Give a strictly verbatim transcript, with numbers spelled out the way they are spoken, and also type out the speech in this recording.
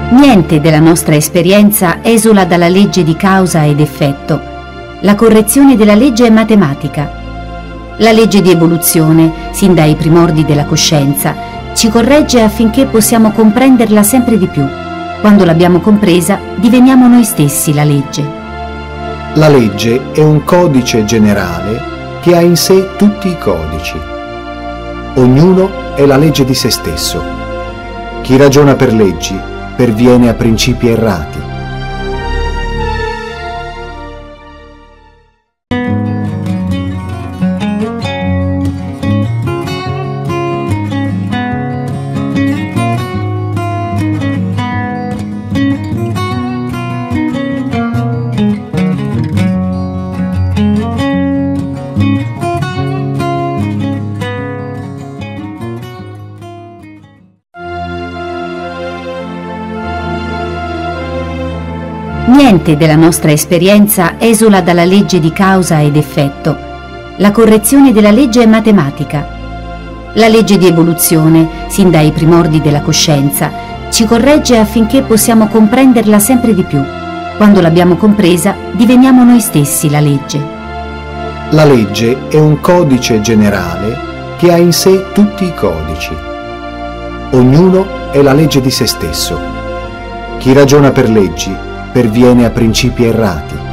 Niente della nostra esperienza esula dalla legge di causa ed effetto. La correzione della legge è matematica. La legge di evoluzione, sin dai primordi della coscienza, ci corregge affinché possiamo comprenderla sempre di più. Quando l'abbiamo compresa, diveniamo noi stessi la legge. La legge è un codice generale che ha in sé tutti i codici. Ognuno è la legge di se stesso. Chi ragiona per leggi perviene a principi errati. Niente della nostra esperienza esula dalla legge di causa ed effetto. La correzione della legge è matematica. La legge di evoluzione, sin dai primordi della coscienza, ci corregge affinché possiamo comprenderla sempre di più. Quando l'abbiamo compresa, diveniamo noi stessi la legge. La legge è un codice generale che ha in sé tutti i codici. Ognuno è la legge di se stesso. Chi ragiona per leggi perviene a principi errati.